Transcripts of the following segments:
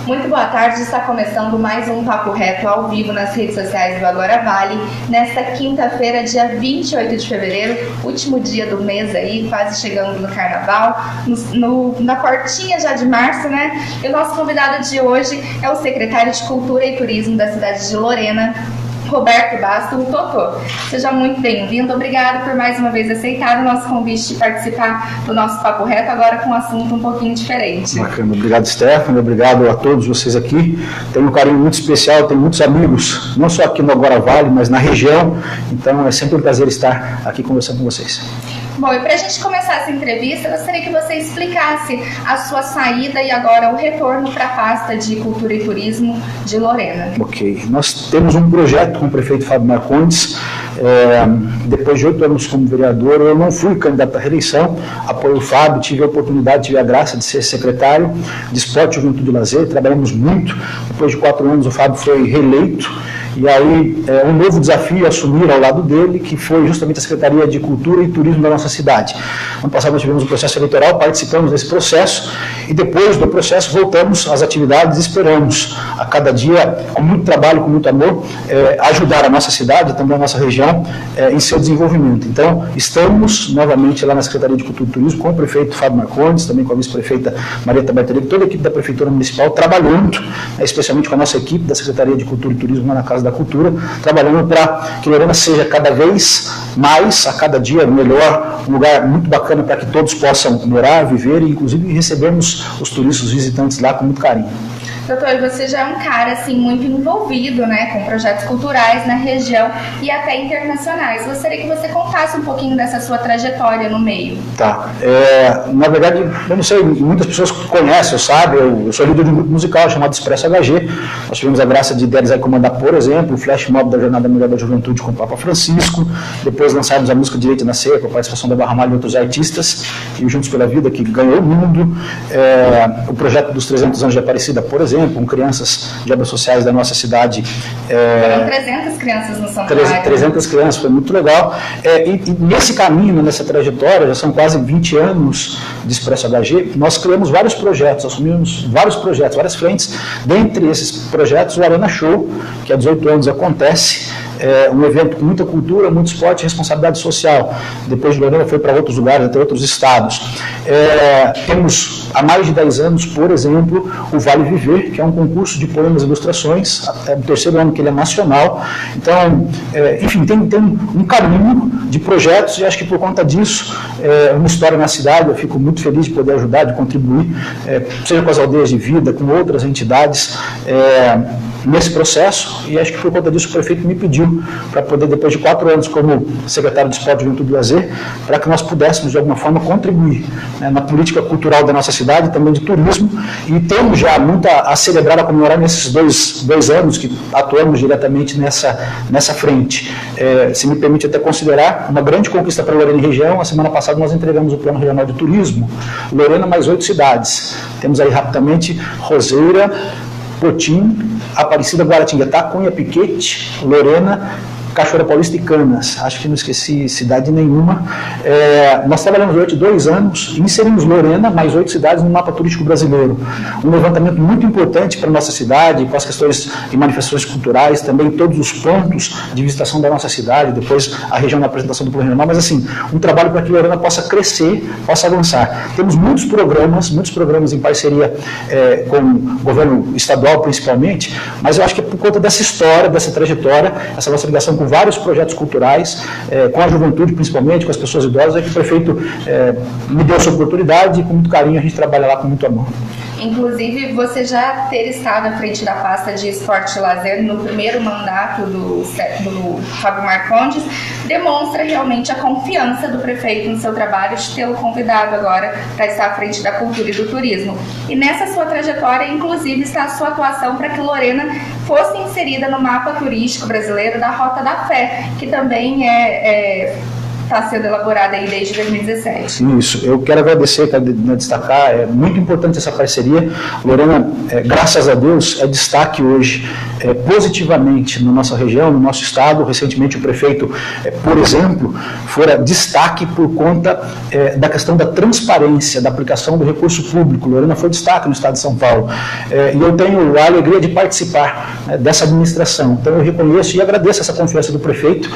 Muito boa tarde, está começando mais um Papo Reto ao vivo nas redes sociais do Agora Vale, nesta quinta-feira, dia 28 de fevereiro, último dia do mês aí, quase chegando no Carnaval, na portinha já de março, né? E o nosso convidado de hoje é o secretário de Cultura e Turismo da cidade de Lorena, Roberto Basto, o Totô. Seja muito bem-vindo, obrigado por mais uma vez aceitar o nosso convite de participar do nosso Papo Reto, agora com um assunto um pouquinho diferente. Bacana, obrigado, Stephanie, obrigado a todos vocês aqui. Tenho um carinho muito especial, tenho muitos amigos, não só aqui no Agora Vale, mas na região, então é sempre um prazer estar aqui conversando com vocês. Bom, e para a gente começar essa entrevista, eu gostaria que você explicasse a sua saída e agora o retorno para a pasta de Cultura e Turismo de Lorena. Ok, nós temos um projeto com o prefeito Fábio Marcondes. Depois de 8 anos como vereador, eu não fui candidato à reeleição, apoio o Fábio, tive a oportunidade, tive a graça de ser secretário de Esporte, Juventude e Lazer, trabalhamos muito. Depois de 4 anos o Fábio foi reeleito. E aí, um novo desafio assumir ao lado dele, que foi justamente a Secretaria de Cultura e Turismo da nossa cidade. Ano passado nós tivemos um processo eleitoral, participamos desse processo e depois do processo voltamos às atividades e esperamos a cada dia, com muito trabalho, com muito amor, ajudar a nossa cidade, também a nossa região, em seu desenvolvimento. Então, estamos novamente lá na Secretaria de Cultura e Turismo com o prefeito Fábio Marcondes, também com a vice-prefeita Marieta Bartolini, toda a equipe da Prefeitura Municipal, trabalhando, especialmente com a nossa equipe da Secretaria de Cultura e Turismo lá na Casa da Cultura, trabalhando para que Lorena seja cada vez mais, a cada dia melhor, um lugar muito bacana para que todos possam morar, viver e inclusive recebermos os turistas, os visitantes lá com muito carinho. Doutor, você já é um cara assim, muito envolvido, né, com projetos culturais na região e até internacionais. Gostaria que você contasse um pouquinho dessa sua trajetória no meio. Tá. Na verdade, eu não sei, muitas pessoas conhecem, sabem, eu sou líder de um grupo musical chamado Expresso HG. Nós tivemos a graça de idealizar e comandar, por exemplo, o Flash Mob da Jornada Mundial da Juventude com o Papa Francisco. Depois lançamos a música Direito na Ceia, com a participação da Barra Malha e outros artistas, e o Juntos pela Vida, que ganhou o mundo. O projeto dos 300 anos de Aparecida, por exemplo, com crianças de obras sociais da nossa cidade. Foram 300 crianças no Santuário. 300 crianças, foi muito legal. E nesse caminho, nessa trajetória, já são quase 20 anos de Expresso HG, nós criamos vários projetos, assumimos vários projetos, várias frentes. Dentre esses projetos, o Arena Show, que há 18 anos acontece, um evento com muita cultura, muito esporte e responsabilidade social. Depois de Lorena foi para outros lugares, até outros estados. Temos há mais de 10 anos, por exemplo, o Vale Viver, que é um concurso de poemas e ilustrações, é o 3º ano que ele é nacional. Então, enfim, tem um caminho de projetos e acho que por conta disso, uma história na cidade, eu fico muito feliz de poder ajudar, de contribuir, seja com as aldeias de vida, com outras entidades, nesse processo, e acho que por conta disso o prefeito me pediu para poder, depois de 4 anos como secretário de Esporte, Juventude e Lazer, para que nós pudéssemos de alguma forma contribuir, né, na política cultural da nossa cidade, também de turismo, e temos já muito a celebrar, a comemorar nesses dois anos que atuamos diretamente nessa frente. Se me permite até considerar uma grande conquista para a Lorena e região, a semana passada nós entregamos o Plano Regional de Turismo, Lorena mais 8 cidades. Temos aí rapidamente Roseira, Potim, Aparecida, Guaratinguetá, Cunha, Piquete, Lorena, Cachoeira Paulista e Canas. Acho que não esqueci cidade nenhuma. Nós trabalhamos durante 2 anos e inserimos Lorena, mais 8 cidades, no mapa turístico brasileiro. Um levantamento muito importante para a nossa cidade, com as questões e manifestações culturais, também todos os pontos de visitação da nossa cidade, depois a região da apresentação do Plano Regional, mas assim, um trabalho para que Lorena possa crescer, possa avançar. Temos muitos programas em parceria com o governo estadual, principalmente, mas eu acho que é por conta dessa história, dessa trajetória, essa nossa ligação com vários projetos culturais, com a juventude principalmente, com as pessoas idosas, é que o prefeito me deu essa oportunidade e com muito carinho a gente trabalha lá com muito amor. Inclusive, você já ter estado à frente da pasta de Esporte e Lazer no primeiro mandato do Fábio Marcondes demonstra realmente a confiança do prefeito no seu trabalho de tê-lo convidado agora para estar à frente da cultura e do turismo. E nessa sua trajetória, inclusive, está a sua atuação para que Lorena fosse inserida no mapa turístico brasileiro da Rota da Fé, que também está sendo elaborada aí desde 2017. Isso, eu quero agradecer, quero destacar, é muito importante essa parceria. Lorena, graças a Deus, é destaque hoje positivamente na nossa região, no nosso estado. Recentemente o prefeito, por exemplo, fora destaque por conta da questão da transparência, da aplicação do recurso público. Lorena foi destaque no estado de São Paulo. E eu tenho a alegria de participar dessa administração. Então eu reconheço e agradeço essa confiança do prefeito.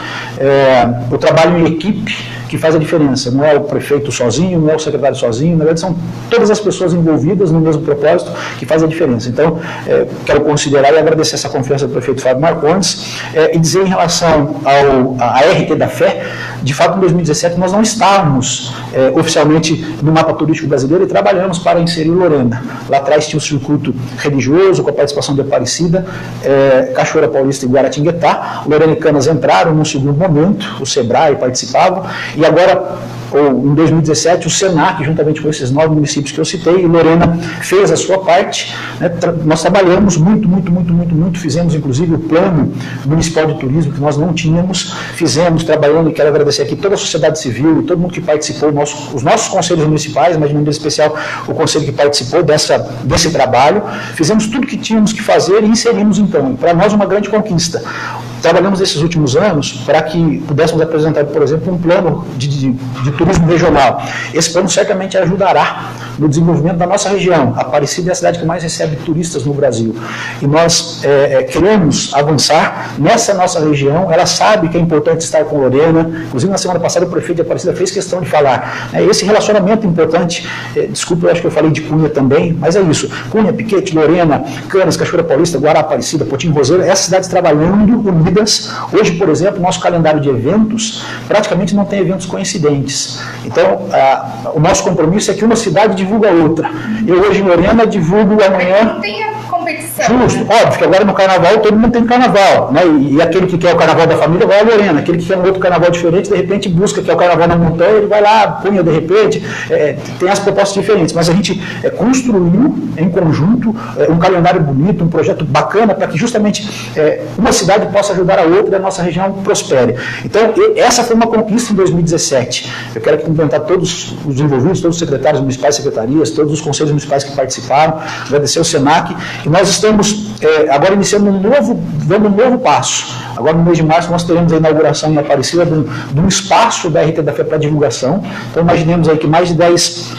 O trabalho em equipe que faz a diferença, não é o prefeito sozinho, não é o secretário sozinho, na verdade são todas as pessoas envolvidas no mesmo propósito que faz a diferença. Então, quero considerar e agradecer essa confiança do prefeito Fábio Marcondes e dizer em relação à RT da Fé, de fato em 2017 nós não estávamos oficialmente no mapa turístico brasileiro e trabalhamos para inserir Lorena. Lá atrás tinha o circuito religioso com a participação de Aparecida, Cachoeira Paulista e Guaratinguetá. Lorena e Canas entraram num segundo momento, o Sebrae participava, e agora, em 2017, o Senac, juntamente com esses 9 municípios que eu citei, e Lorena fez a sua parte. Nós trabalhamos muito, fizemos inclusive o plano municipal de turismo, que nós não tínhamos, trabalhando, e quero agradecer aqui toda a sociedade civil e todo mundo que participou, os nossos conselhos municipais, mas de maneira especial o conselho que participou desse trabalho. Fizemos tudo que tínhamos que fazer e inserimos, então, para nós, uma grande conquista. Trabalhamos nesses últimos anos para que pudéssemos apresentar, por exemplo, um plano de turismo regional. Esse plano certamente ajudará no desenvolvimento da nossa região. Aparecida é a cidade que mais recebe turistas no Brasil. E nós queremos avançar nessa nossa região. Ela sabe que é importante estar com Lorena. Inclusive, na semana passada, o prefeito de Aparecida fez questão de falar. Esse relacionamento importante, desculpa, eu acho que eu falei de Cunha também, mas é isso. Cunha, Piquete, Lorena, Canas, Cachoeira Paulista, Guará, Aparecida, Potim, Roseira, essas cidades trabalhando unidas. Hoje, por exemplo, nosso calendário de eventos praticamente não tem eventos coincidentes. Então, o nosso compromisso é que uma cidade divulga a outra. Eu hoje em Lorena divulgo amanhã. Tem a competição. Justo, né? Óbvio que agora no carnaval todo mundo tem carnaval, né? E aquele que quer o carnaval da família vai a Lorena, aquele que quer um outro carnaval diferente, de repente busca que é o carnaval na montanha, ele vai lá, Cunha de repente, tem as propostas diferentes, mas a gente construiu em conjunto um calendário bonito, um projeto bacana para que justamente uma cidade possa ajudar a outra e a nossa região prospere. Então, essa foi uma conquista em 2017. Eu quero cumprimentar todos os envolvidos, todos os secretários municipais, secretarias, todos os conselhos municipais que participaram, agradecer ao Senac, e nós estamos agora iniciando dando um novo passo. Agora, no mês de março, nós teremos a inauguração em Aparecida de um espaço da RT da Fé para divulgação. Então, imaginemos aí que mais de 10,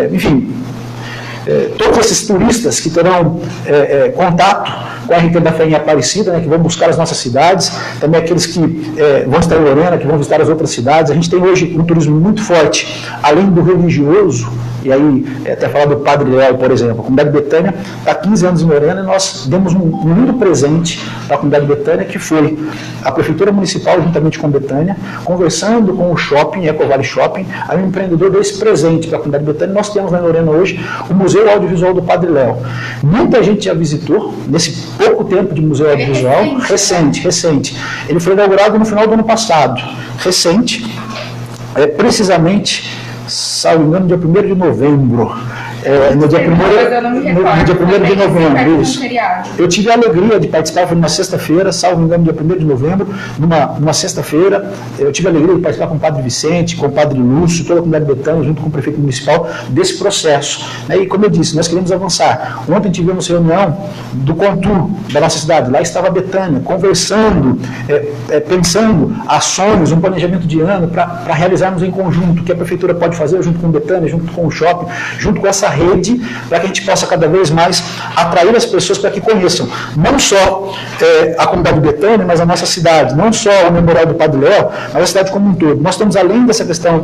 todos esses turistas que terão contato com a RT da Fé em Aparecida, né, que vão buscar as nossas cidades, também aqueles que vão estar em Lorena, que vão visitar as outras cidades. A gente tem hoje um turismo muito forte, além do religioso, e aí até falar do Padre Léo, por exemplo. A comunidade Betânia está há 15 anos em Lorena e nós demos um lindo presente para a comunidade Betânia, que foi a Prefeitura Municipal, juntamente com a Betânia, conversando com o shopping, Ecovale Shopping, aí o empreendedor deu esse presente para a comunidade Betânia. Nós temos lá em Lorena hoje o Museu Audiovisual do Padre Léo. Muita gente já visitou, nesse pouco tempo de Museu Audiovisual, recente. Ele foi inaugurado no final do ano passado, recente, precisamente, salvo engano, dia 1º de novembro. No dia 1º de novembro, isso. Eu tive a alegria de participar, foi numa sexta-feira, salvo engano, dia 1º de novembro, numa sexta-feira, eu tive a alegria de participar com o Padre Vicente, com o Padre Lúcio, toda a comunidade Betânia, junto com o prefeito municipal, desse processo. E, como eu disse, nós queremos avançar. Ontem tivemos reunião do Contur, da nossa cidade, lá estava a Betânia, conversando, pensando ações, um planejamento de ano para realizarmos em conjunto, o que a prefeitura pode fazer junto com a Betânia, junto com o shopping, junto com essa rede, para que a gente possa cada vez mais atrair as pessoas para que conheçam não só a comunidade Betânia, mas a nossa cidade, não só o Memorial do Padre Léo, mas a cidade como um todo. Nós temos, além dessa questão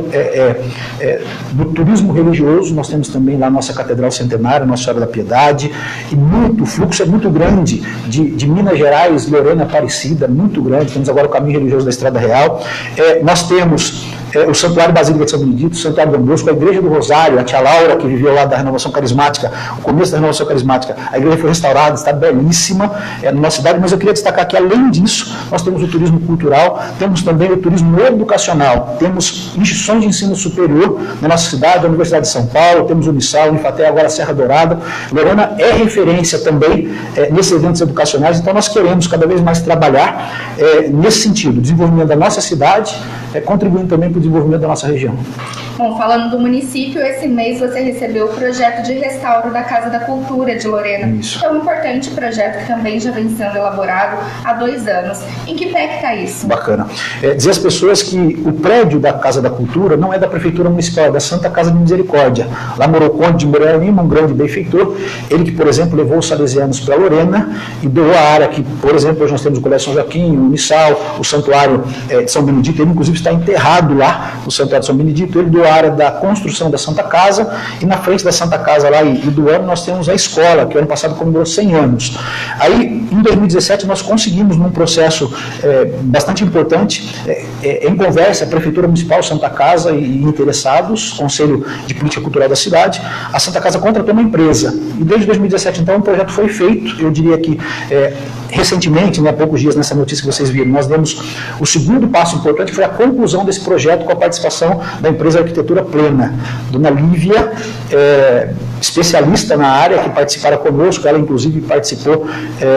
do turismo religioso, nós temos também lá a nossa Catedral Centenária, Nossa Senhora da Piedade, e o fluxo é muito grande de Minas Gerais, Lorena, Aparecida, muito grande. Temos agora o caminho religioso da Estrada Real. Nós temos o Santuário Basílica de São Benedito, o Santuário Dom Bosco, a Igreja do Rosário, a tia Laura, que viveu lá da Renovação Carismática, o começo da Renovação Carismática, a igreja foi restaurada, está belíssima na nossa cidade, mas eu queria destacar que, além disso, nós temos o turismo cultural, temos também o turismo educacional, temos instituições de ensino superior na nossa cidade, a Universidade de São Paulo, temos o Unisal, o Unifaté, agora a Serra Dourada. Lorena é referência também nesses eventos educacionais, então nós queremos cada vez mais trabalhar nesse sentido, desenvolvimento da nossa cidade, contribuindo também para o desenvolvimento da nossa região. Bom, falando do município, esse mês você recebeu o projeto de restauro da Casa da Cultura de Lorena. Isso. É um importante projeto que também já vem sendo elaborado há 2 anos. Em que pé que está isso? Bacana. Dizer às pessoas que o prédio da Casa da Cultura não é da Prefeitura Municipal, é da Santa Casa de Misericórdia. Lá morou o Conde de Moreira Lima, um grande benfeitor. Ele que, por exemplo, levou os salesianos para Lorena e doou a área que, por exemplo, hoje nós temos o Colégio São Joaquim, o Unissal, o Santuário de São Benedito. Ele, inclusive, está enterrado lá no Santuário de São Benedito. Ele doou a área da construção da Santa Casa, e na frente da Santa Casa lá e do ano nós temos a escola, que o ano passado comemorou 100 anos. Aí, em 2017, nós conseguimos, num processo bastante importante, em conversa, a Prefeitura Municipal, Santa Casa e interessados, Conselho de Política Cultural da cidade, a Santa Casa contratou uma empresa. E desde 2017, então, o projeto foi feito. Eu diria que, recentemente, há poucos dias, nessa notícia que vocês viram, nós demos o segundo passo importante, que foi a conclusão desse projeto com a participação da empresa Arquitetura Plena. Dona Lívia, especialista na área, que participará conosco, ela inclusive participou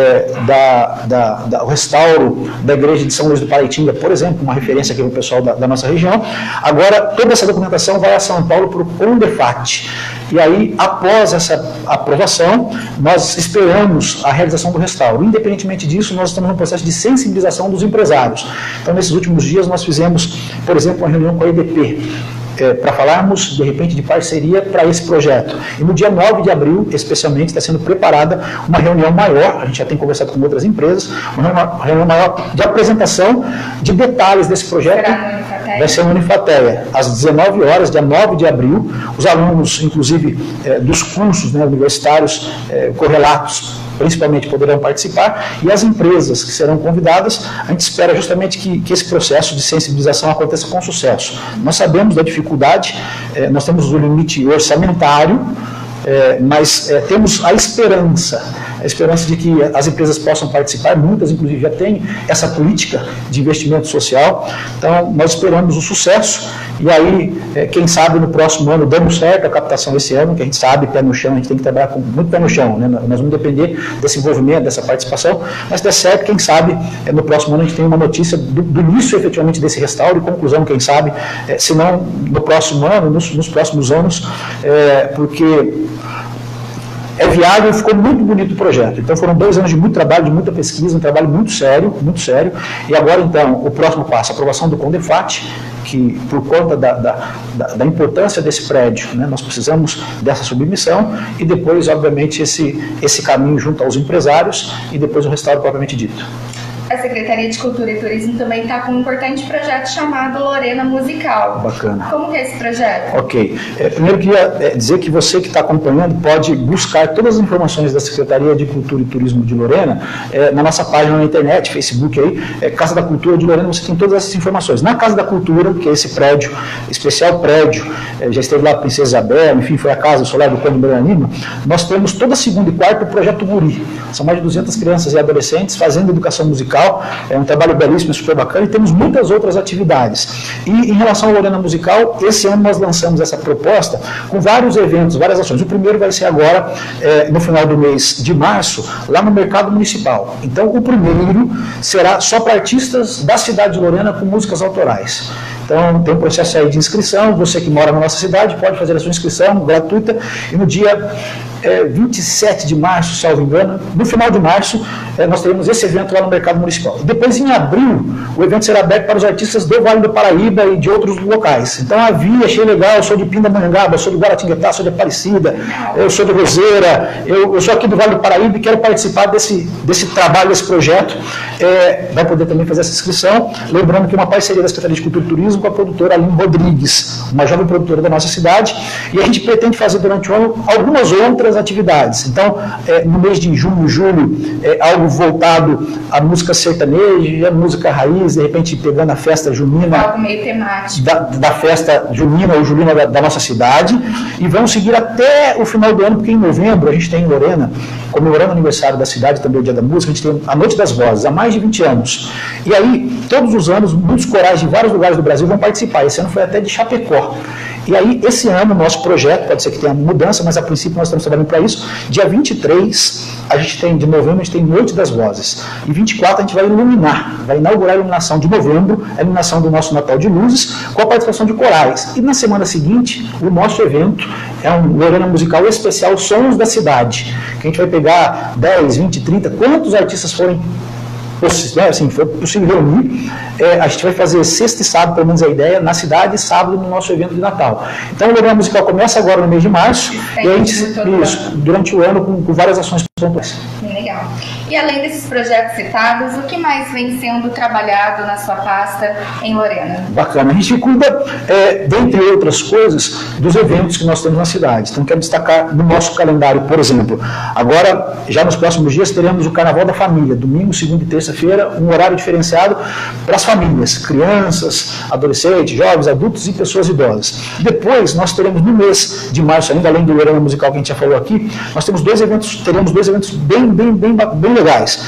do restauro da igreja de São Luís do Paraitinga, por exemplo, uma referência aqui para o pessoal da nossa região. Agora, toda essa documentação vai a São Paulo para o CONDEFAT. E aí, após essa aprovação, nós esperamos a realização do restauro. Independentemente disso, nós estamos no processo de sensibilização dos empresários. Então, nesses últimos dias, nós fizemos, por exemplo, uma reunião com a EDP, para falarmos, de repente, de parceria para esse projeto. E no dia 9 de abril, especialmente, está sendo preparada uma reunião maior, a gente já tem conversado com outras empresas, uma reunião maior de apresentação de detalhes desse projeto. Vai ser no Unifateia, às 19 horas, dia 9 de abril. Os alunos, inclusive, dos cursos universitários correlatos, principalmente, poderão participar, e as empresas que serão convidadas, a gente espera justamente que esse processo de sensibilização aconteça com sucesso. Nós sabemos da dificuldade, nós temos o limite orçamentário, mas temos a esperança de que as empresas possam participar, muitas inclusive já têm essa política de investimento social. Então nós esperamos o sucesso, e aí quem sabe no próximo ano damos certo a captação esse ano, que a gente sabe, pé no chão, a gente tem que trabalhar com muito pé no chão, né? Nós vamos depender desse envolvimento, dessa participação, mas der certo, quem sabe no próximo ano a gente tem uma notícia do início efetivamente desse restauro e conclusão, quem sabe, se não no próximo ano, nos próximos anos, porque é viável e ficou muito bonito o projeto. Então foram 2 anos de muito trabalho, de muita pesquisa, um trabalho muito sério, e agora então o próximo passo, a aprovação do CONDEFAT, que por conta da importância desse prédio, né, nós precisamos dessa submissão, e depois, obviamente, esse caminho junto aos empresários, e depois o restauro propriamente dito. A Secretaria de Cultura e Turismo também está com um importante projeto chamado Lorena Musical. Bacana. Como que é esse projeto? Ok. Primeiro queria dizer que você que está acompanhando pode buscar todas as informações da Secretaria de Cultura e Turismo de Lorena na nossa página na internet, Facebook aí, Casa da Cultura de Lorena, você tem todas essas informações. Na Casa da Cultura, que é esse prédio, especial prédio, já esteve lá a Princesa Isabel, enfim, foi a casa solar do Conde de Moreira Lima, nós temos toda segunda e quarta o Projeto Guri. São mais de 200 crianças e adolescentes fazendo educação musical. É um trabalho belíssimo, super bacana, e temos muitas outras atividades. E em relação à Lorena Musical, esse ano nós lançamos essa proposta com vários eventos, várias ações. O primeiro vai ser agora, no final do mês de março, lá no Mercado Municipal. Então, o primeiro será só para artistas da cidade de Lorena com músicas autorais. Então, tem um processo aí de inscrição, você que mora na nossa cidade pode fazer a sua inscrição gratuita, e no dia 27 de março, salvo engano, no final de março, nós teremos esse evento lá no Mercado Municipal. Depois, em abril, o evento será aberto para os artistas do Vale do Paraíba e de outros locais. Então, achei legal, eu sou de Pindamonhangaba, eu sou de Guaratinguetá, sou de Aparecida, eu sou de Roseira, eu sou aqui do Vale do Paraíba e quero participar desse trabalho, desse projeto. Vai poder também fazer essa inscrição, lembrando que é uma parceria da Secretaria de Cultura e Turismo com a produtora Aline Rodrigues, uma jovem produtora da nossa cidade, e a gente pretende fazer durante o ano algumas outras atividades. Então, no mês de junho, julho, algo voltado à música sertaneja, à música raiz, de repente pegando a festa junina, algo meio temático da festa junina ou julina da nossa cidade, e vamos seguir até o final do ano, porque em novembro a gente tem em Lorena, comemorando o aniversário da cidade, também o Dia da Música, a gente tem a Noite das Vozes, há mais de 20 anos. E aí, todos os anos, muitos corais de vários lugares do Brasil vão participar. Esse ano foi até de Chapecó. E aí, esse ano, nosso projeto, pode ser que tenha mudança, mas a princípio nós estamos trabalhando para isso. Dia 23, de novembro, a gente tem Noite das Vozes. E 24 a gente vai iluminar, vai inaugurar a iluminação de novembro, a iluminação do nosso Natal de Luzes, com a participação de corais. E na semana seguinte, o nosso evento é um Lorena Musical especial Sons da Cidade, que a gente vai pegar 10, 20, 30, quantos artistas forem assim, foi possível reunir. A gente vai fazer sexta e sábado, pelo menos a ideia, na cidade, e sábado no nosso evento de Natal. Então o Lorena Musical começa agora no mês de março, e a gente, durante o ano, com várias ações pontuais. Legal. E além desses projetos citados, o que mais vem sendo trabalhado na sua pasta em Lorena? Bacana. A gente cuida, dentre outras coisas, dos eventos que nós temos na cidade. Então, quero destacar no nosso calendário, por exemplo, agora, já nos próximos dias, teremos o Carnaval da Família, domingo, segunda e terça-feira, um horário diferenciado para as famílias, crianças, adolescentes, jovens, adultos e pessoas idosas. Depois, nós teremos no mês de março, ainda além do Lorena Musical que a gente já falou aqui, nós temos teremos dois eventos bem legais.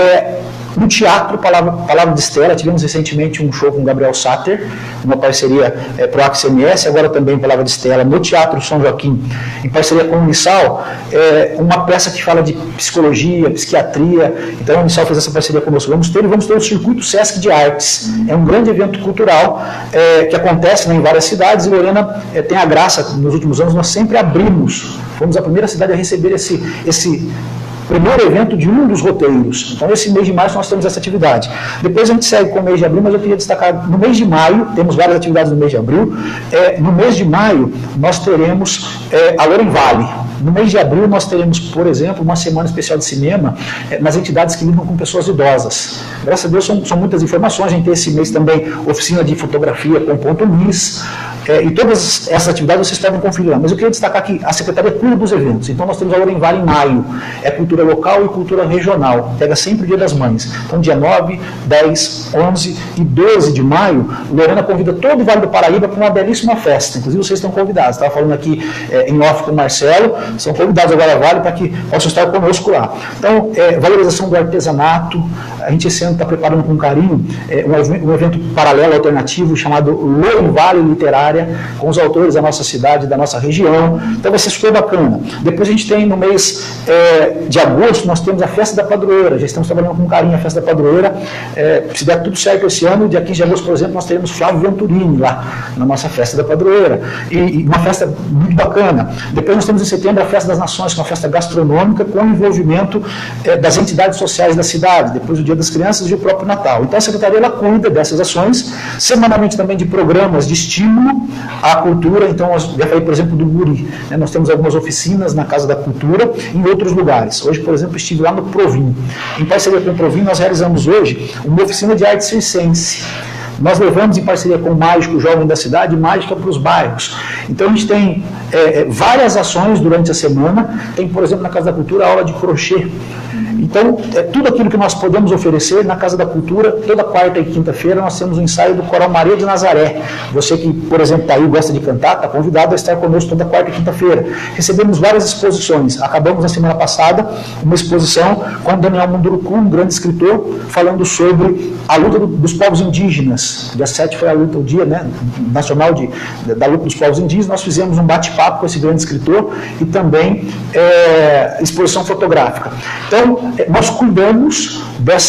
No Teatro Palavra de Estela, tivemos recentemente um show com o Gabriel Satter, uma parceria PROAC CMS, agora também Palavra de Estela, no Teatro São Joaquim, em parceria com o Unisal, uma peça que fala de psicologia, psiquiatria. Então a Unisal fez essa parceria conosco. Vamos ter o Circuito Sesc de Artes, é um grande evento cultural que acontece em várias cidades, e Lorena tem a graça, nos últimos anos nós sempre abrimos, fomos a primeira cidade a receber esse primeiro evento de um dos roteiros. Então, esse mês de março nós temos essa atividade. Depois a gente segue com o mês de abril, mas eu queria destacar, no mês de maio, temos várias atividades no mês de abril. No mês de maio, nós teremos a Loren Vale. No mês de abril, nós teremos, por exemplo, uma semana especial de cinema nas entidades que lidam com pessoas idosas. Graças a Deus, são muitas informações. A gente tem esse mês também oficina de fotografia com ponto MIS. E todas essas atividades vocês podem conferir lá. Mas eu queria destacar que a Secretaria cuida dos eventos. Então, nós temos a Loren Vale em maio. É cultura local e cultura regional. Pega sempre o Dia das Mães. Então, dia 9, 10, 11 e 12 de maio, Lorena convida todo o Vale do Paraíba para uma belíssima festa. Inclusive, vocês estão convidados. Estava falando aqui em off com o Marcelo. São convidados agora a Vale para que possam estar conosco lá. Então, valorização do artesanato. A gente esse ano está preparando com carinho um evento paralelo, alternativo, chamado Loren Vale Literária, com os autores da nossa cidade, da nossa região. Então vai ser super bacana. Depois a gente tem no mês de agosto, nós temos a Festa da Padroeira. Já estamos trabalhando com carinho a Festa da Padroeira. Se der tudo certo esse ano, dia 15 de agosto, por exemplo, nós teremos Flávio Venturini lá na nossa Festa da Padroeira. E uma festa muito bacana. Depois nós temos em setembro a Festa das Nações, que é uma festa gastronômica com envolvimento das entidades sociais da cidade. Depois o Dia das Crianças e o próprio Natal. Então a Secretaria ela cuida dessas ações, semanalmente também de programas de estímulo à cultura. Então, eu já falei, por exemplo, do Guri. Nós temos algumas oficinas na Casa da Cultura em outros lugares. Hoje, por exemplo, estive lá no Provin. Em parceria com o Provin, nós realizamos hoje uma oficina de arte circense. Nós levamos em parceria com o Mágico Jovem da Cidade, mágica para os bairros. Então a gente tem várias ações durante a semana. Tem, por exemplo, na Casa da Cultura, a aula de crochê. Então, tudo aquilo que nós podemos oferecer na Casa da Cultura, toda quarta e quinta-feira nós temos um ensaio do Coral Maria de Nazaré. Você que, por exemplo, está aí e gosta de cantar, está convidado a estar conosco toda quarta e quinta-feira. Recebemos várias exposições. Acabamos na semana passada uma exposição com o Daniel Munduruku, um grande escritor, falando sobre a luta dos povos indígenas. Dia 7 foi o Dia Nacional da Luta dos Povos Indígenas. Nós fizemos um bate-papo com esse grande escritor e também exposição fotográfica. Então, nós cuidamos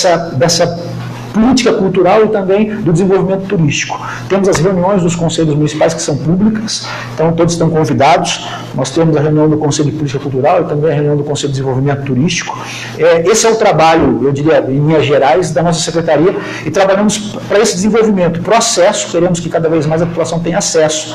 dessa política cultural e também do desenvolvimento turístico. Temos as reuniões dos conselhos municipais que são públicas, então todos estão convidados. Nós temos a reunião do Conselho de Política Cultural e também a reunião do Conselho de Desenvolvimento Turístico. Esse é o trabalho, eu diria, em linhas gerais, da nossa Secretaria, e trabalhamos para esse desenvolvimento, processo. Queremos que cada vez mais a população tenha acesso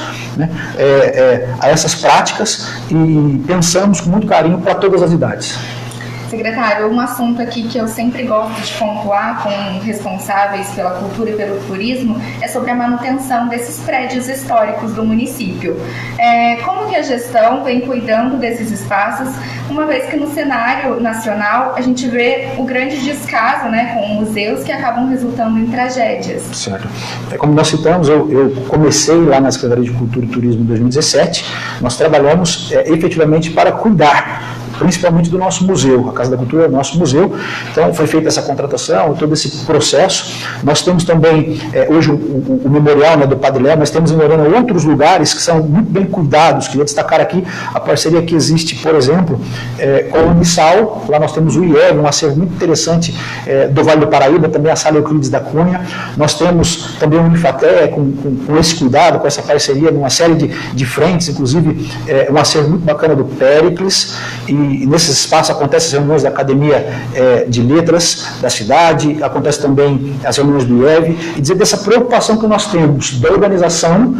a essas práticas e pensamos com muito carinho para todas as idades. Secretário, um assunto aqui que eu sempre gosto de pontuar com responsáveis pela cultura e pelo turismo é sobre a manutenção desses prédios históricos do município. Como que a gestão vem cuidando desses espaços, uma vez que no cenário nacional a gente vê o grande descaso com museus que acabam resultando em tragédias? Certo. Como nós citamos, eu comecei lá na Secretaria de Cultura e Turismo em 2017, nós trabalhamos efetivamente para cuidar principalmente do nosso museu. A Casa da Cultura é o nosso museu, então foi feita essa contratação, todo esse processo. Nós temos também, hoje, o memorial, né, do Padre Léo, mas temos em Lorena outros lugares que são muito bem cuidados. Queria destacar aqui a parceria que existe, por exemplo, com a Unisal. Lá nós temos o IEV, um acervo muito interessante do Vale do Paraíba, também a Sala Euclides da Cunha. Nós temos também o Unifaté, com esse cuidado, com essa parceria, numa série de frentes, inclusive um acervo muito bacana do Péricles, e nesse espaço acontecem as reuniões da Academia de Letras da cidade, acontece também as reuniões do IEV, e dizer dessa preocupação que nós temos da organização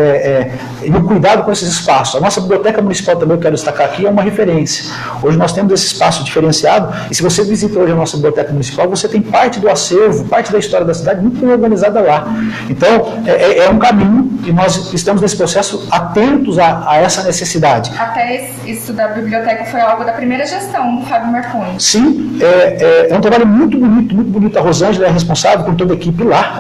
e do cuidado com esses espaços. A nossa Biblioteca Municipal também, eu quero destacar aqui, é uma referência. Hoje nós temos esse espaço diferenciado, e se você visita hoje a nossa Biblioteca Municipal, você tem parte do acervo, parte da história da cidade muito bem organizada lá. Então, é um caminho, e nós estamos nesse processo atentos a essa necessidade. Até isso da biblioteca foi algo da primeira gestão do Fábio Marconi. Sim, é um trabalho muito bonito, muito bonito. A Rosângela é responsável com toda a equipe lá,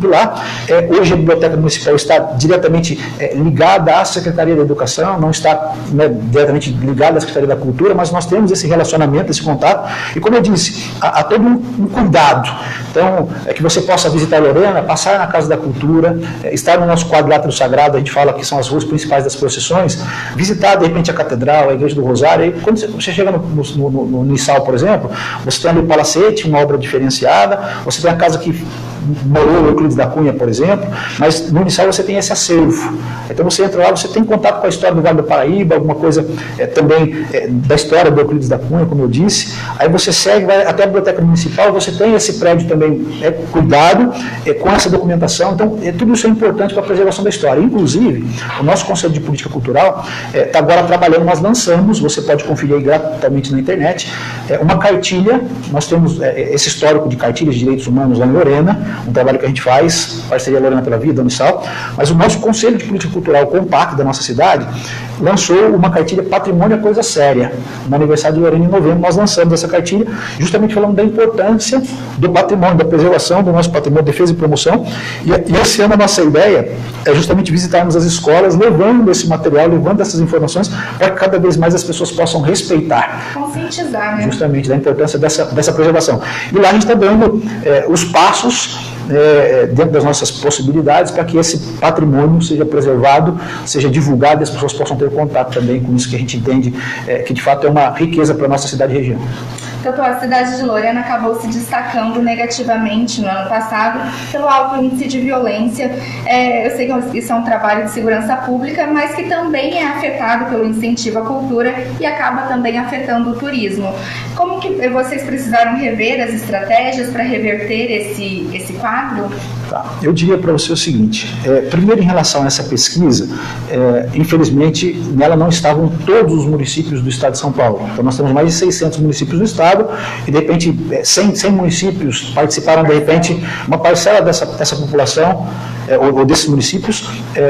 hoje a Biblioteca Municipal está diretamente ligada à Secretaria da Educação, não está, né, diretamente ligada à Secretaria da Cultura, mas nós temos esse relacionamento, esse contato, e como eu disse, há todo um cuidado. Então, que você possa visitar a Lorena, passar na Casa da Cultura, estar no nosso quadrilátero sagrado, a gente fala que são as ruas principais das procissões, visitar, de repente, a Catedral, a Igreja do Rosário. E quando você chega no Nissal, por exemplo, você tem ali o Palacete, uma obra diferenciada, você tem a casa que morou o Euclides da Cunha, por exemplo, mas no Nissal você tem esse acervo. Então você entra lá, você tem contato com a história do Vale do Paraíba, alguma coisa também da história do Euclides da Cunha, como eu disse. Aí você segue, vai até a Biblioteca Municipal, você tem esse prédio também cuidado com essa documentação. Então, tudo isso é importante para a preservação da história. Inclusive, o nosso Conselho de Política Cultural está agora trabalhando, nós lançamos, você pode conferir aí gratuitamente na internet, uma cartilha. Nós temos esse histórico de cartilhas de direitos humanos lá em Lorena, um trabalho que a gente faz, parceria Lorena pela Vida, Unisal, mas o nosso Conselho de Política Cultural, o COMPAC da nossa cidade, lançou uma cartilha Patrimônio é Coisa Séria. No aniversário de Lorena, em novembro, nós lançamos essa cartilha, justamente falando da importância do patrimônio, da preservação do nosso patrimônio, defesa e promoção, e esse ano a nossa ideia é justamente visitarmos as escolas, levando esse material, levando essas informações, para que cada vez mais as pessoas possam respeitar. Conscientizar, né? Justamente, da importância dessa preservação. E lá a gente está dando os passos dentro das nossas possibilidades para que esse patrimônio seja preservado, seja divulgado e as pessoas possam ter contato também com isso que a gente entende que de fato é uma riqueza para a nossa cidade e região. Doutor, a cidade de Lorena acabou se destacando negativamente no ano passado pelo alto índice de violência. Eu sei que isso é um trabalho de segurança pública, mas que também é afetado pelo incentivo à cultura e acaba também afetando o turismo. Como que vocês precisaram rever as estratégias para reverter esse quadro? Tá. Eu diria para você o seguinte, primeiro em relação a essa pesquisa, infelizmente nela não estavam todos os municípios do estado de São Paulo. Então nós temos mais de 600 municípios do estado e de repente 100 municípios participaram, de repente uma parcela dessa população ou desses municípios,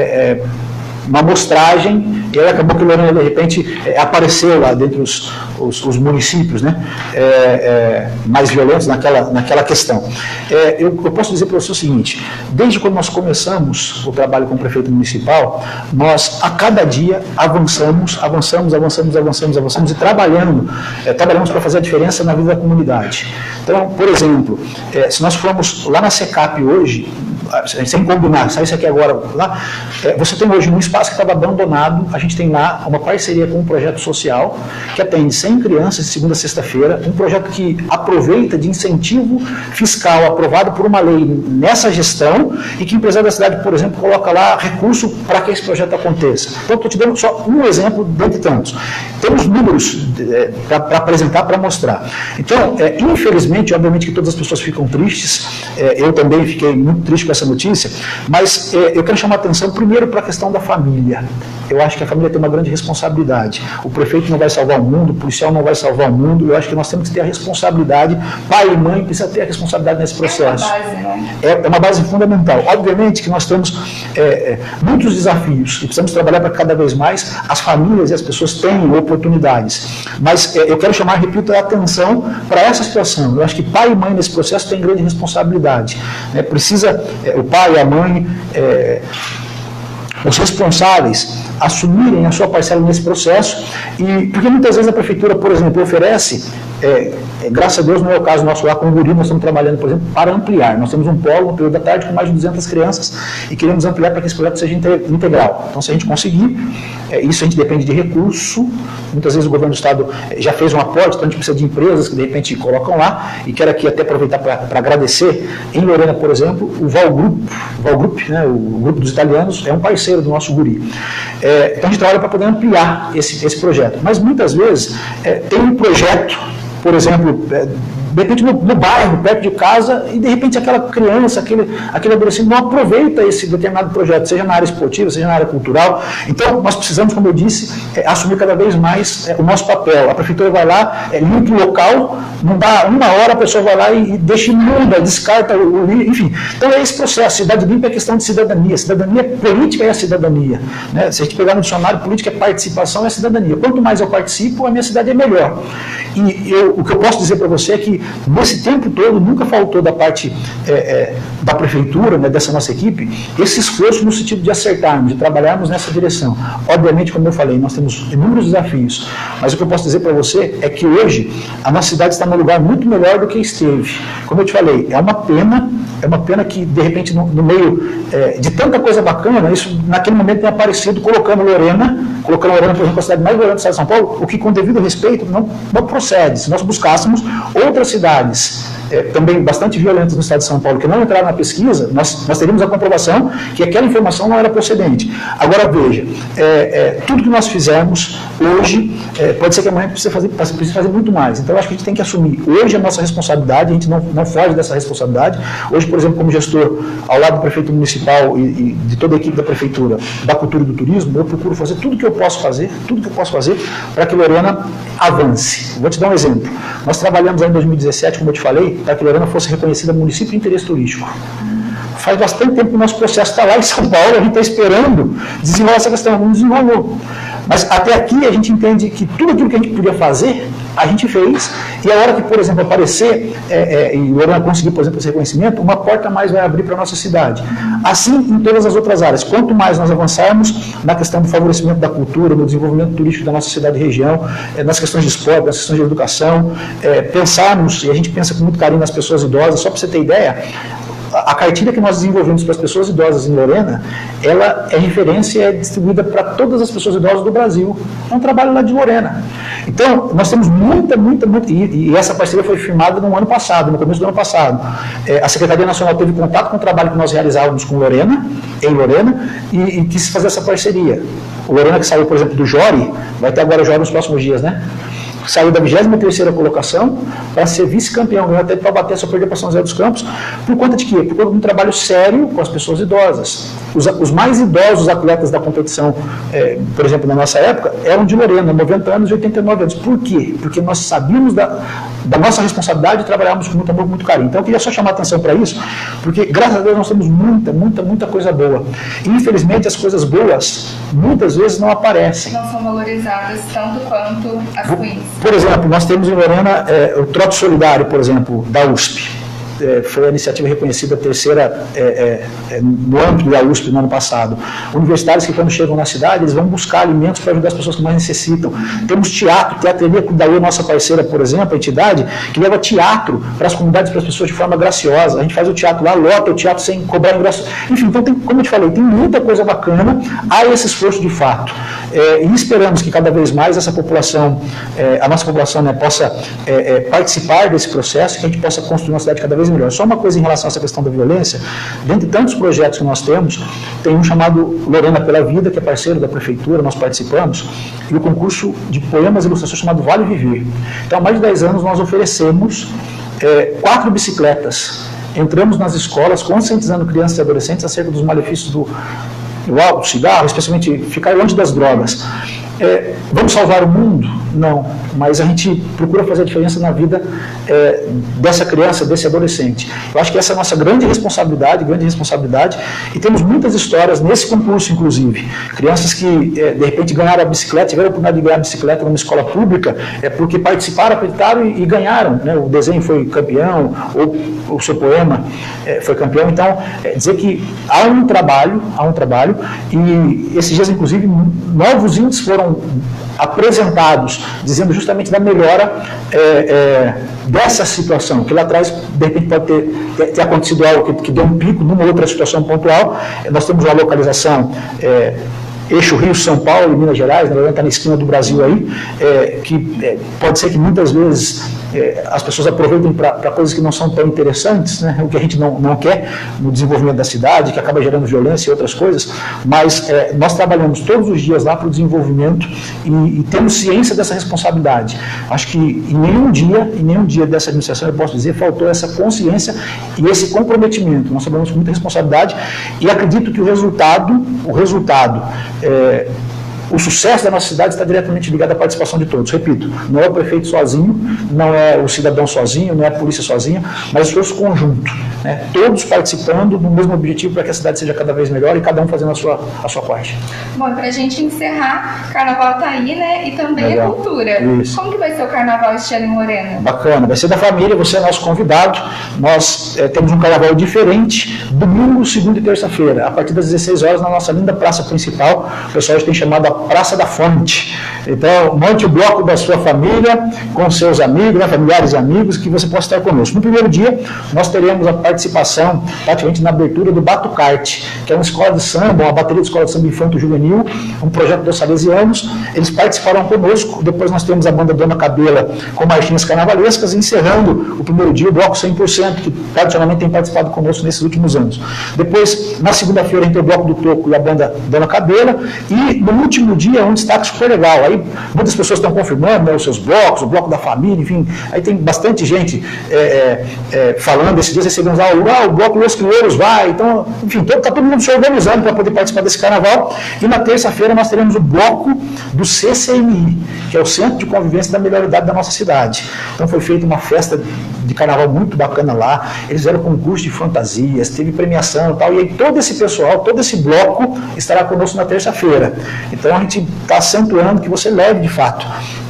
uma amostragem, e aí acabou que Lorena, de repente, apareceu lá dentre os municípios, né, mais violentos naquela questão. Eu posso dizer para você o seguinte, desde quando nós começamos o trabalho com o prefeito municipal, nós, a cada dia, avançamos e trabalhamos para fazer a diferença na vida da comunidade. Então, por exemplo, se nós formos lá na SECAP hoje, sem combinar, sai isso aqui agora, lá, você tem hoje um espaço que estava abandonado, a gente tem lá uma parceria com um projeto social que atende 100 crianças de segunda a sexta-feira, um projeto que aproveita de incentivo fiscal aprovado por uma lei nessa gestão e que o empresário da cidade, por exemplo, coloca lá recurso para que esse projeto aconteça. Então, estou te dando só um exemplo dentre tantos. Temos números para apresentar, para mostrar. Então, infelizmente, obviamente que todas as pessoas ficam tristes, eu também fiquei muito triste com essa notícia, mas eu quero chamar a atenção primeiro para a questão da família. Eu acho que a família tem uma grande responsabilidade. O prefeito não vai salvar o mundo, o policial não vai salvar o mundo. Eu acho que nós temos que ter a responsabilidade, pai e mãe precisam ter a responsabilidade nesse processo. É uma base fundamental. Obviamente que nós temos muitos desafios e precisamos trabalhar para que cada vez mais as famílias e as pessoas tenham oportunidades. Mas eu quero chamar, repito, a atenção para essa situação. Eu acho que pai e mãe nesse processo têm grande responsabilidade. Precisa o pai e a mãe, os responsáveis assumirem a sua parcela nesse processo, e porque muitas vezes a prefeitura, por exemplo, oferece, graças a Deus não é o caso nosso lá com o Guri, nós estamos trabalhando, por exemplo, para ampliar. Nós temos um polo no período da tarde com mais de 200 crianças e queremos ampliar para que esse projeto seja integral. Então, se a gente conseguir, isso a gente depende de recurso, muitas vezes o governo do estado já fez um aporte, então a gente precisa de empresas que de repente colocam lá, e quero aqui até aproveitar para agradecer. Em Lorena, por exemplo, o Valgrup, né, o grupo dos italianos, é um parceiro do nosso Guri. Então a gente trabalha para poder ampliar esse projeto. Mas muitas vezes tem um projeto, por exemplo, de repente no bairro, perto de casa, e de repente aquela criança, aquele adolescente não aproveita esse determinado projeto, seja na área esportiva, seja na área cultural. Então, nós precisamos, como eu disse, assumir cada vez mais o nosso papel. A prefeitura vai lá, limpa o local, não dá uma hora, a pessoa vai lá e deixa imunda, descarta o lixo, enfim. Então, é esse processo. Cidade limpa é questão de cidadania. Cidadania política é a cidadania. Né? Se a gente pegar no dicionário, política é participação, é cidadania. Quanto mais eu participo, a minha cidade é melhor. E o que eu posso dizer para você é que nesse tempo todo nunca faltou da parte da prefeitura, né, dessa nossa equipe, esse esforço no sentido de acertarmos, de trabalharmos nessa direção. Obviamente, como eu falei, nós temos inúmeros desafios, mas o que eu posso dizer para você é que hoje a nossa cidade está num lugar muito melhor do que esteve. Como eu te falei, é uma pena que, de repente, no meio de tanta coisa bacana, isso naquele momento tem aparecido, colocando Lorena, por exemplo, a cidade mais violenta do estado de São Paulo, o que, com devido respeito, não procede. Se nós buscássemos outras cidades também bastante violentas no estado de São Paulo, que não entraram na pesquisa, nós teríamos a comprovação que aquela informação não era procedente. Agora, veja, tudo que nós fizermos hoje, pode ser que amanhã precise fazer muito mais. Então, eu acho que a gente tem que assumir hoje a nossa responsabilidade, a gente não foge dessa responsabilidade. Hoje, por exemplo, como gestor, ao lado do prefeito municipal e de toda a equipe da prefeitura, da cultura e do turismo, eu procuro fazer tudo que eu posso fazer para que Lorena avance. Vou te dar um exemplo. Nós trabalhamos aí em 2017, como eu te falei, para que Lorena fosse reconhecida município de interesse turístico. Faz bastante tempo que o nosso processo está lá em São Paulo, a gente está esperando desenrolar essa questão, não desenrolou. Mas até aqui a gente entende que tudo aquilo que a gente podia fazer, a gente fez, e a hora que, por exemplo, aparecer, e Lorena conseguir, por exemplo, esse reconhecimento, uma porta a mais vai abrir para a nossa cidade. Assim, em todas as outras áreas. Quanto mais nós avançarmos na questão do favorecimento da cultura, no desenvolvimento turístico da nossa cidade e região, nas questões de esporte, nas questões de educação, pensarmos, e a gente pensa com muito carinho nas pessoas idosas, só para você ter ideia, a cartilha que nós desenvolvemos para as pessoas idosas em Lorena, ela é referência e é distribuída para todas as pessoas idosas do Brasil. É um trabalho lá de Lorena. Então, nós temos muita, e essa parceria foi firmada no ano passado, no começo do ano passado. A Secretaria Nacional teve contato com o trabalho que nós realizávamos com Lorena, em Lorena, e quis fazer essa parceria. O Lorena, que saiu, por exemplo, do Jori, vai ter agora Jori nos próximos dias, né? Saiu da 23ª colocação para ser vice-campeão, ganhou até de Taubaté, só perdeu para São José dos Campos. Por conta de quê? Por conta de um trabalho sério com as pessoas idosas. Os mais idosos atletas da competição, por exemplo, na nossa época, eram de Lorena, 90 anos e 89 anos. Por quê? Porque nós sabíamos da nossa responsabilidade e trabalhávamos com muito amor, com muito carinho. Então, eu queria só chamar a atenção para isso, porque, graças a Deus, nós temos muita coisa boa. E, infelizmente, as coisas boas, muitas vezes, não aparecem. Não são valorizadas tanto quanto as ruins. Por exemplo, nós temos em Lorena o Trote Solidário, por exemplo, da USP. Foi a iniciativa reconhecida terceira no âmbito da USP no ano passado. Universitários que, quando chegam na cidade, eles vão buscar alimentos para ajudar as pessoas que mais necessitam. Temos Teatreria Cuidaú, nossa parceira, por exemplo, a entidade, que leva teatro para as comunidades, para as pessoas de forma graciosa. A gente faz o teatro lá, lota o teatro sem cobrar ingresso. Enfim, então, como eu te falei, tem muita coisa bacana, há esse esforço de fato. E esperamos que cada vez mais essa população, a nossa população, né, possa participar desse processo, que a gente possa construir uma cidade cada vez melhor. Só uma coisa em relação a essa questão da violência, dentre tantos projetos que nós temos, tem um chamado Lorena pela Vida, que é parceiro da prefeitura, nós participamos, e o concurso de poemas e ilustrações chamado Vale Viver. Então, há mais de 10 anos nós oferecemos 4 bicicletas. Entramos nas escolas conscientizando crianças e adolescentes acerca dos malefícios do álcool, do cigarro, especialmente ficar longe das drogas. Vamos salvar o mundo? Não, mas a gente procura fazer a diferença na vida dessa criança, desse adolescente. Eu acho que essa é a nossa grande responsabilidade, e temos muitas histórias nesse concurso, inclusive. Crianças que, de repente, ganharam a bicicleta, tiveram a oportunidade de ganhar a bicicleta numa escola pública, porque participaram, acreditaram e ganharam, né? O desenho foi campeão, ou o seu poema foi campeão. Então, dizer que há um trabalho, e esses dias, inclusive, novos índices foram apresentados, dizendo justamente da melhora dessa situação, que lá atrás, de repente, pode ter acontecido algo que deu um pico numa outra situação pontual. Nós temos uma localização eixo Rio-São Paulo e Minas Gerais, na verdade está na esquina do Brasil aí, que pode ser que muitas vezes as pessoas aproveitem para coisas que não são tão interessantes, né? O que a gente não quer no desenvolvimento da cidade, que acaba gerando violência e outras coisas, mas nós trabalhamos todos os dias lá para o desenvolvimento e temos ciência dessa responsabilidade. Acho que em nenhum dia dessa administração, eu posso dizer, faltou essa consciência e esse comprometimento. Nós trabalhamos com muita responsabilidade e acredito que o resultado, o sucesso da nossa cidade está diretamente ligado à participação de todos. Repito, não é o prefeito sozinho, não é o cidadão sozinho, não é a polícia sozinha, mas o esforço conjunto, né? Todos participando do mesmo objetivo para que a cidade seja cada vez melhor e cada um fazendo a sua parte. Bom, para a gente encerrar, o carnaval está aí, né? E também Legal. A cultura. Isso. Como que vai ser o carnaval este ano em Lorena? Bacana, vai ser da família, você é nosso convidado. Nós temos um carnaval diferente, domingo, segunda e terça-feira, a partir das 16 horas, na nossa linda praça principal. O pessoal hoje tem chamado a Praça da Fonte. Então, monte o bloco da sua família, com seus amigos, né, familiares e amigos, que você possa estar conosco. No primeiro dia, nós teremos a participação, praticamente na abertura do Batucarte, que é uma escola de samba, uma bateria de escola de samba infanto-juvenil, um projeto dos salesianos. Eles participarão conosco. Depois nós temos a banda Dona Cabela com marchinhas carnavalescas, encerrando o primeiro dia o bloco 100%, que tradicionalmente tem participado conosco nesses últimos anos. Depois, na segunda-feira, entre o bloco do Toco e a banda Dona Cabela, e no último dia um destaque super legal. Aí muitas pessoas estão confirmando, né, os seus blocos, o bloco da família, enfim, aí tem bastante gente falando. Esses dias recebemos o bloco Los Crioulos vai, então, enfim, está todo mundo se organizando para poder participar desse carnaval. E na terça-feira nós teremos o bloco do CCMI, que é o Centro de Convivência da Melhoridade da nossa cidade. Então foi feita uma festa de carnaval muito bacana lá, eles fizeram concurso de fantasias, teve premiação e tal, e aí todo esse pessoal, todo esse bloco estará conosco na terça-feira. Então a gente está acentuando que você leve de fato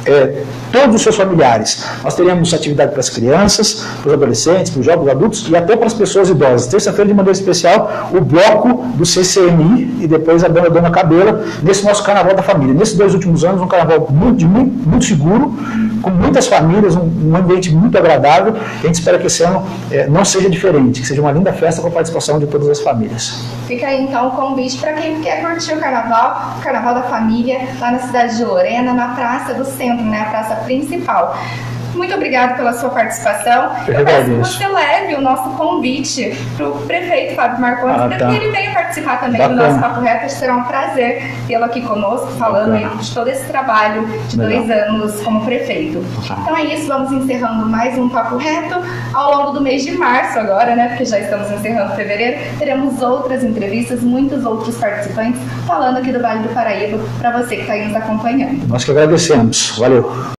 todos os seus familiares. Nós teremos atividade para as crianças, para os adolescentes, para os jovens, adultos e até para as pessoas idosas. Terça-feira, de maneira especial, o bloco do CCMI e depois a banda Dona Cabela, nesse nosso carnaval da família. Nesses 2 últimos anos, um carnaval muito seguro, com muitas famílias, um ambiente muito agradável. A gente espera que esse ano não seja diferente, que seja uma linda festa com a participação de todas as famílias. Fica aí então o convite para quem quer curtir o carnaval da família, lá na cidade de Lorena, na Praça do Centro, né, a praça principal. Muito obrigada pela sua participação. Eu peço que você leve o nosso convite para o prefeito Fábio Marcondes, para que ele venha participar também do nosso Papo Reto. Será um prazer tê-lo aqui conosco, falando aí de todo esse trabalho de 2 anos como prefeito. Então é isso, vamos encerrando mais um Papo Reto. Ao longo do mês de março agora, né, porque já estamos encerrando fevereiro, teremos outras entrevistas, muitos outros participantes falando aqui do Vale do Paraíba, para você que está aí nos acompanhando. Nós que agradecemos. Valeu.